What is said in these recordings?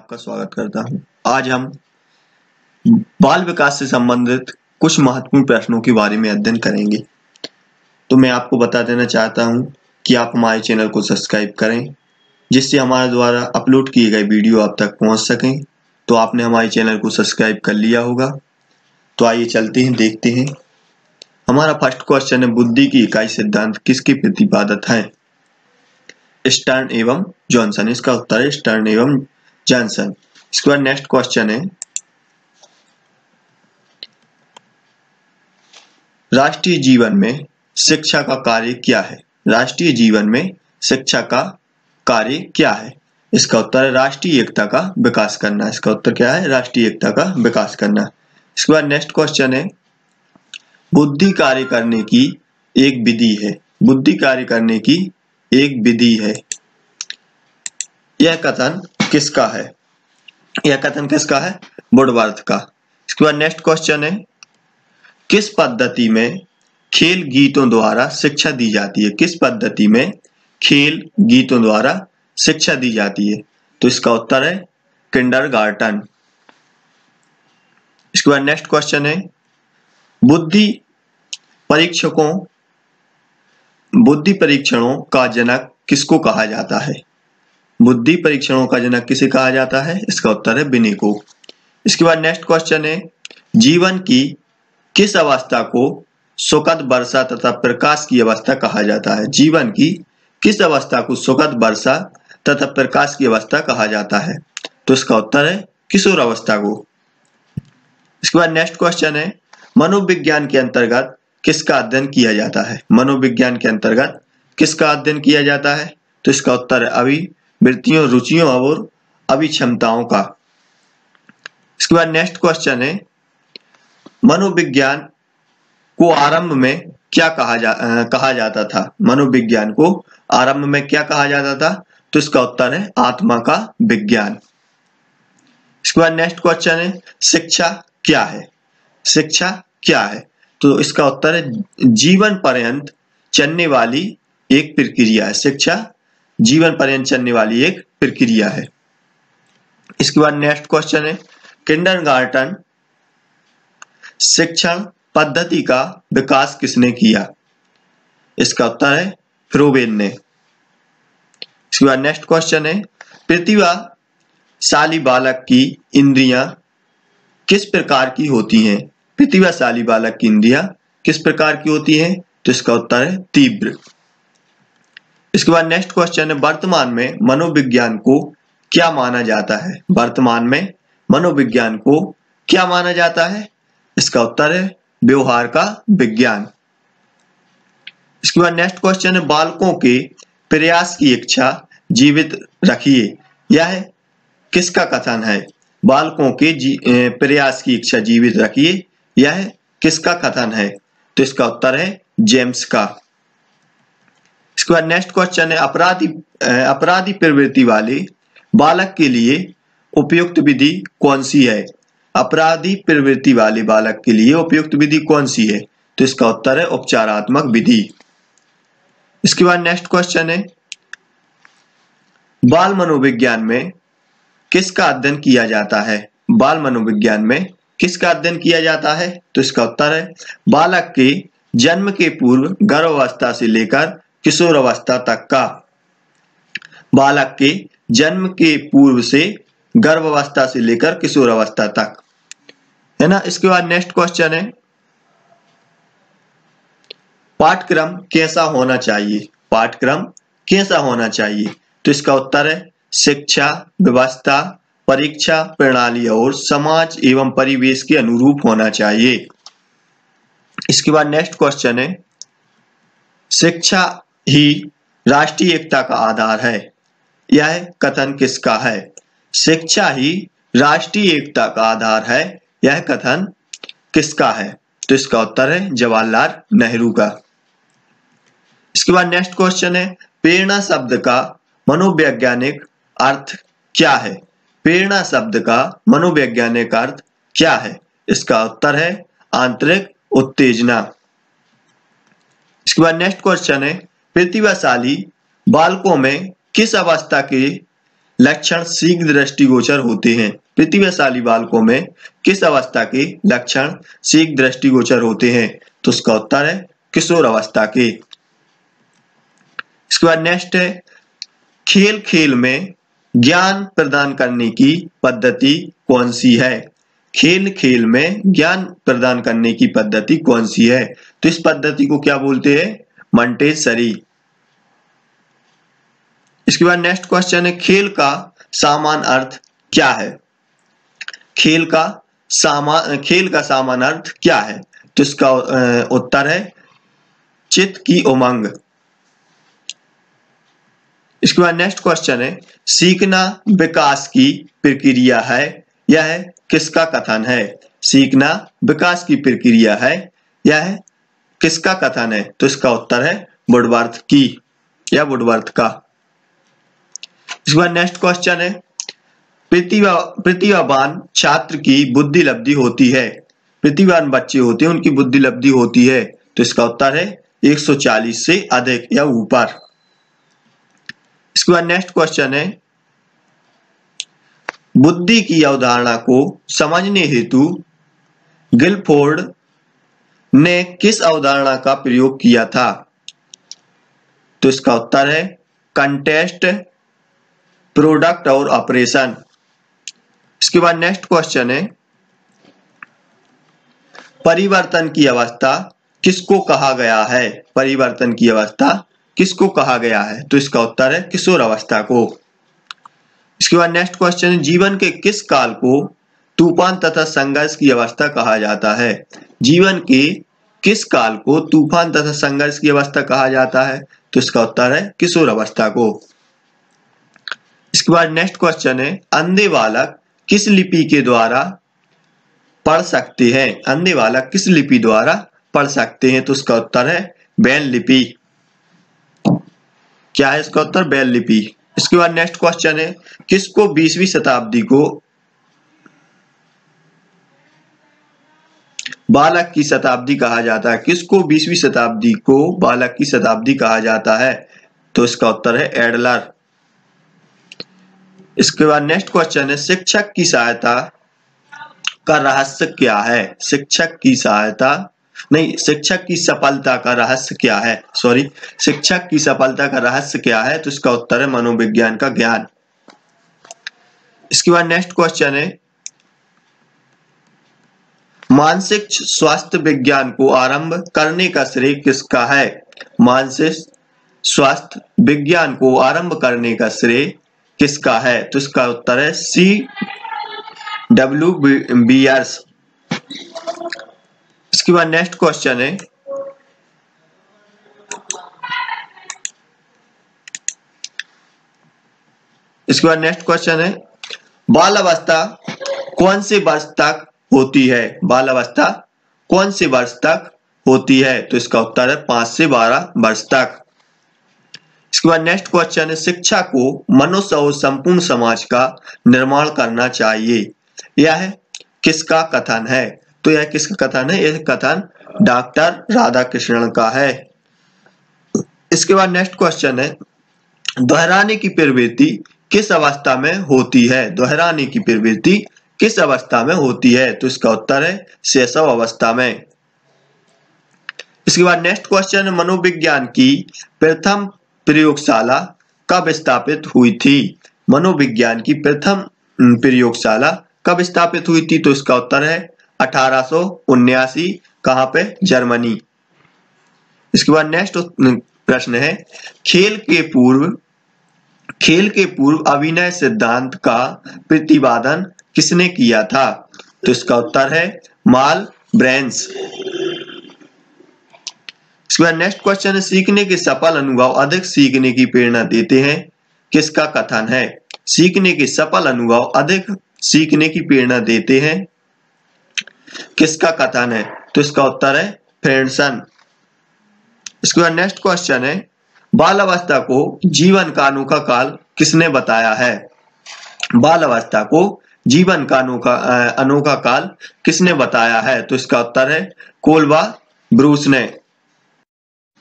आपका स्वागत करता हूं। आज हम बाल विकास से संबंधित कुछ महत्वपूर्ण प्रश्नों के बारे में अध्ययन करेंगे। तो मैं आपको बता देना चाहता हूं कि आप हमारे चैनल को सब्सक्राइब करें, जिससे हमारे द्वारा अपलोड किए गए वीडियो आप तक पहुंच सकें। तो आपने हमारे चैनल को सब्सक्राइब कर लिया होगा। तो आइए चलते हैं, देखते हैं। हमारा फर्स्ट क्वेश्चन है, बुद्धि की इकाई सिद्धांत किसके प्रतिपादक है? स्टर्न एवं जॉनसन। इसका उत्तर है स्टर्न एवं जॉनसन। इसके बाद नेक्स्ट क्वेश्चन है, राष्ट्रीय जीवन में शिक्षा का कार्य क्या है? राष्ट्रीय जीवन में शिक्षा का कार्य क्या है? इसका उत्तर है राष्ट्रीय एकता का विकास करना। इसका उत्तर क्या है? राष्ट्रीय एकता का विकास करना। इसके बाद नेक्स्ट क्वेश्चन है, बुद्धि कार्य करने की एक विधि है। बुद्धि कार्य करने की एक विधि है। यह कथन किसका है? यह कथन किसका है? वुडवर्थ का। इसके बाद नेक्स्ट क्वेश्चन है, किस पद्धति में खेल गीतों द्वारा शिक्षा दी जाती है? किस पद्धति में खेल गीतों द्वारा शिक्षा दी जाती है? तो इसका उत्तर है किंडरगार्टन। इसके बाद नेक्स्ट क्वेश्चन है, बुद्धि परीक्षणों का जनक किसको कहा जाता है? बुद्धि परीक्षणों का जनक किसे कहा जाता है? इसका उत्तर है विनय को। इसके बाद नेक्स्ट क्वेश्चन है, जीवन की किस अवस्था को सुखद वर्षा तथा प्रकाश की अवस्था कहा जाता है? जीवन की किस अवस्था को सुखद वर्षा तथा प्रकाश की अवस्था कहा जाता है? तो इसका उत्तर है किशोर अवस्था को। इसके बाद नेक्स्ट क्वेश्चन है, मनोविज्ञान के अंतर्गत किसका अध्ययन किया जाता है? मनोविज्ञान के अंतर्गत किसका अध्ययन किया जाता है? तो इसका उत्तर है अभिवृत्तियों, रुचियों और अभिक्षमताओं का। इसके बाद नेक्स्ट क्वेश्चन है, मनोविज्ञान को आरंभ में क्या कहा जाता था? मनोविज्ञान को आरंभ में क्या कहा जाता था? तो इसका उत्तर है आत्मा का विज्ञान। इसके बाद नेक्स्ट क्वेश्चन है, शिक्षा क्या है? शिक्षा क्या है? तो इसका उत्तर है जीवन पर्यंत चलने वाली एक प्रक्रिया है। शिक्षा जीवन पर्यंत चलने वाली एक प्रक्रिया है। इसके बाद नेक्स्ट क्वेश्चन है, किंडरगार्टन शिक्षण पद्धति का विकास किसने किया? इसका उत्तर है फ्रोबेन ने। इसके बाद नेक्स्ट क्वेश्चन है, प्रतिभाशाली बालक की इंद्रियां किस प्रकार की होती हैं? प्रतिभाशाली बालक की इंद्रियां किस प्रकार की होती हैं? तो इसका उत्तर है तीव्र। इसके बाद नेक्स्ट क्वेश्चन है, वर्तमान में मनोविज्ञान को क्या माना जाता है? वर्तमान में मनोविज्ञान को क्या माना जाता है? इसका उत्तर है व्यवहार का विज्ञान। इसके बाद नेक्स्ट क्वेश्चन है, बालकों के प्रयास की इच्छा जीवित रखिए। यह किसका कथन है? बालकों के प्रयास की इच्छा जीवित रखिए, यह किसका कथन है? तो इसका उत्तर है जेम्स का। इसके बाद नेक्स्ट क्वेश्चन है, अपराधी प्रवृत्ति वाले बालक के लिए उपयुक्त विधि कौन सी है? अपराधी प्रवृत्ति वाले बालक के लिए उपयुक्त विधि कौन सी है? तो इसका उत्तर है उपचारात्मक विधि। इसके बाद नेक्स्ट क्वेश्चन है, बाल मनोविज्ञान में किसका अध्ययन किया जाता है? बाल मनोविज्ञान में किसका अध्ययन किया जाता है? तो इसका उत्तर है बालक के जन्म के पूर्व गर्भावस्था से लेकर किशोर अवस्था तक का। बालक के जन्म के पूर्व से गर्भावस्था से लेकर किशोर अवस्था तक, है ना। इसके बाद नेक्स्ट क्वेश्चन है, पाठ्यक्रम कैसा होना चाहिए? पाठ्यक्रम कैसा होना चाहिए? तो इसका उत्तर है शिक्षा व्यवस्था, परीक्षा प्रणाली और समाज एवं परिवेश के अनुरूप होना चाहिए। इसके बाद नेक्स्ट क्वेश्चन है, शिक्षा ही राष्ट्रीय एकता का आधार है। यह कथन किसका है? शिक्षा ही राष्ट्रीय एकता का आधार है, यह कथन किसका है? तो इसका उत्तर है जवाहरलाल नेहरू का। इसके बाद नेक्स्ट क्वेश्चन है, प्रेरणा शब्द का मनोवैज्ञानिक अर्थ क्या है? प्रेरणा शब्द का मनोवैज्ञानिक अर्थ क्या है? इसका उत्तर है आंतरिक उत्तेजना। इसके बाद नेक्स्ट क्वेश्चन है, प्रतिभाशाली बालकों में किस अवस्था के लक्षण शीघ्र दृष्टिगोचर होते हैं? प्रतिभाशाली बालकों में किस अवस्था के लक्षण शीघ्र दृष्टिगोचर होते हैं? तो उसका उत्तर है किशोर अवस्था के। इसके बाद नेक्स्ट है, खेल खेल में ज्ञान प्रदान करने की पद्धति कौन सी है? खेल खेल में ज्ञान प्रदान करने की पद्धति कौन सी है? तो इस पद्धति को क्या बोलते हैं? मॉन्टेसरी। इसके बाद नेक्स्ट क्वेश्चन है, खेल का सामान्य अर्थ क्या है? खेल का सामान्य अर्थ क्या है? तो इसका उत्तर है चित्त की उमंग। इसके बाद नेक्स्ट क्वेश्चन है, सीखना विकास की प्रक्रिया है, यह किसका कथन है? सीखना विकास की प्रक्रिया है, यह किसका कथन है? तो इसका उत्तर है वुडवर्थ की या वुडवर्थ का। इसके बाद नेक्स्ट क्वेश्चन है, प्रतिभावान छात्र की बुद्धि लब्धि होती है, प्रतिभावान बच्चे होते हैं उनकी बुद्धि लब्धि होती है, तो इसका उत्तर है 140 से अधिक या ऊपर। इसके बाद नेक्स्ट क्वेश्चन है, बुद्धि की अवधारणा को समझने हेतु गिलफोर्ड ने किस अवधारणा का प्रयोग किया था? तो इसका उत्तर है कंटेस्ट, प्रोडक्ट और ऑपरेशन। इसके बाद नेक्स्ट क्वेश्चन है, परिवर्तन की अवस्था किसको कहा गया है? परिवर्तन की अवस्था किसको कहा गया है? तो इसका उत्तर है किशोर अवस्था को। इसके बाद नेक्स्ट क्वेश्चन है, जीवन के किस काल को तूफान तथा संघर्ष की अवस्था कहा जाता है? जीवन के किस काल को तूफान तथा संघर्ष की अवस्था कहा जाता है? तो इसका उत्तर है किशोर अवस्था को। इसके बाद नेक्स्ट क्वेश्चन है, अंधे बालक किस लिपि के द्वारा पढ़ सकते हैं? अंधे बालक किस लिपि द्वारा पढ़ सकते हैं? तो इसका उत्तर है ब्रेल लिपि। क्या है इसका उत्तर? ब्रेल लिपि। इसके बाद नेक्स्ट क्वेश्चन है, किसको 20वीं शताब्दी को बालक की शताब्दी कहा जाता है? किसको 20वीं शताब्दी को बालक की शताब्दी कहा जाता है? तो इसका उत्तर है एडलर। इसके बाद नेक्स्ट क्वेश्चन है, शिक्षक की सहायता का रहस्य क्या है? शिक्षक की सफलता का रहस्य क्या है? शिक्षक की सफलता का रहस्य क्या है? तो इसका उत्तर है मनोविज्ञान का ज्ञान। इसके बाद नेक्स्ट क्वेश्चन है, मानसिक स्वास्थ्य विज्ञान को आरंभ करने का श्रेय किसका है? मानसिक स्वास्थ्य विज्ञान को आरंभ करने का श्रेय किसका है? तो इसका उत्तर है C.W. बीयर्स। इसके बाद नेक्स्ट क्वेश्चन है, बाल अवस्था कौन से वर्ष तक होती है? बाल अवस्था कौन से वर्ष तक होती है? तो इसका उत्तर है 5 से 12 वर्ष तक। इसके बाद नेक्स्ट क्वेश्चन है, शिक्षा को मनुष्य और संपूर्ण समाज का निर्माण करना चाहिए, यह किसका कथन है? तो यह किसका कथन है? यह कथन डॉक्टर राधाकृष्णन का है। इसके बाद नेक्स्ट क्वेश्चन है, दोहराने की प्रवृत्ति किस अवस्था में होती है? दोहराने की प्रवृत्ति किस अवस्था में होती है? तो इसका उत्तर है शैशव अवस्था में। इसके बाद नेक्स्ट क्वेश्चन, मनोविज्ञान की प्रथम प्रयोगशाला कब स्थापित हुई थी? मनोविज्ञान की प्रथम प्रयोगशाला कब स्थापित हुई थी? तो इसका उत्तर है 1879। कहां पे? जर्मनी। इसके बाद नेक्स्ट प्रश्न है, खेल के पूर्व अभिनय सिद्धांत का प्रतिपादन किसने किया था? तो इसका उत्तर है माल ब्रेंस। इसके बाद नेक्स्ट क्वेश्चन है, सीखने के सफल अनुभव अधिक सीखने की प्रेरणा देते हैं, किसका कथन है? सीखने के सफल अनुभव अधिक सीखने की प्रेरणा देते हैं, किसका कथन है? तो इसका उत्तर है फ्रेंडसन। इसके बाद नेक्स्ट क्वेश्चन है, बाल अवस्था को जीवन का अनोखा काल किसने बताया है? बाल अवस्था को जीवन का अनोखा काल किसने बताया है? तो इसका उत्तर है कोल्बा ब्रूस ने।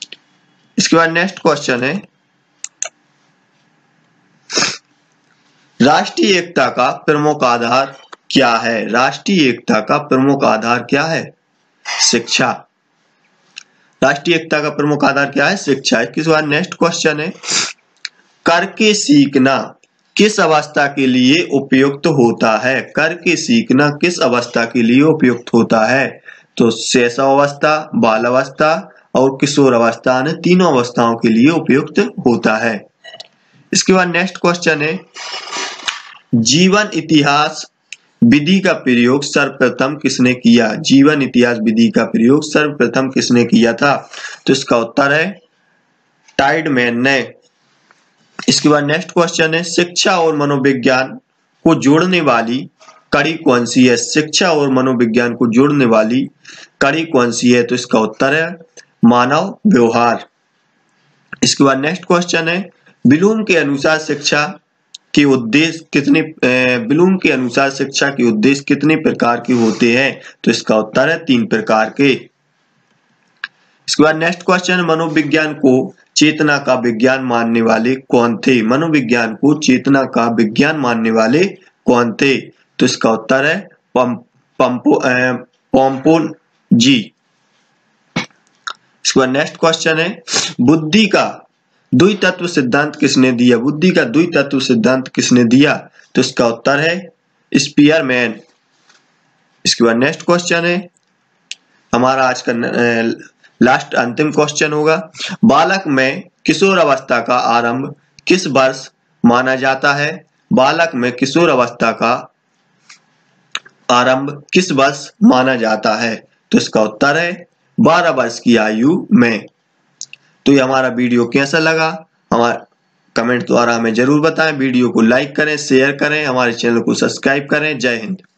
इसके बाद नेक्स्ट क्वेश्चन है, राष्ट्रीय एकता का प्रमुख आधार क्या है? राष्ट्रीय एकता का प्रमुख आधार क्या है? शिक्षा। राष्ट्रीय एकता का प्रमुख आधार क्या है? शिक्षा। इसके बाद नेक्स्ट क्वेश्चन है, करके सीखना किस अवस्था के लिए उपयुक्त होता है? करके सीखना किस अवस्था के लिए उपयुक्त होता है? तो शैशवावस्था, बाल अवस्था और किशोर अवस्था, ने तीनों अवस्थाओं के लिए उपयुक्त होता है। इसके बाद नेक्स्ट क्वेश्चन है, जीवन इतिहास विधि का प्रयोग सर्वप्रथम किसने किया? जीवन इतिहास विधि का प्रयोग सर्वप्रथम किसने किया था? तो इसका उत्तर है टाइडमैन ने। इसके बाद नेक्स्ट क्वेश्चन है, शिक्षा और मनोविज्ञान को जोड़ने वाली कड़ी कौन सी है? शिक्षा और मनोविज्ञान को जोड़ने वाली कड़ी कौन सी है? तो इसका उत्तर है मानव व्यवहार। इसके बाद नेक्स्ट क्वेश्चन है, ब्लूम के अनुसार शिक्षा के उद्देश्य कितने प्रकार के होते हैं? तो इसका उत्तर है 3 प्रकार के। इसके बाद नेक्स्ट क्वेश्चन, मनोविज्ञान को चेतना का विज्ञान मानने वाले कौन थे? मनोविज्ञान को चेतना का विज्ञान मानने वाले कौन थे? तो इसका उत्तर है पॉम्पोल जी। इसके बाद नेक्स्ट क्वेश्चन है, बुद्धि का द्वितत्व सिद्धांत किसने दिया? बुद्धि का द्वितत्व सिद्धांत किसने दिया? तो इसका उत्तर है स्पीयरमैन। इसके बाद नेक्स्ट क्वेश्चन है, हमारा आज का लास्ट अंतिम क्वेश्चन होगा, बालक में किशोर अवस्था का आरंभ किस वर्ष माना जाता है? बालक में किशोर अवस्था का आरंभ किस वर्ष माना जाता है? तो इसका उत्तर है 12 वर्ष की आयु में। तो ये हमारा वीडियो कैसा लगा हमारा कमेंट द्वारा हमें जरूर बताएं। वीडियो को लाइक करें, शेयर करें, हमारे चैनल को सब्सक्राइब करें। जय हिंद।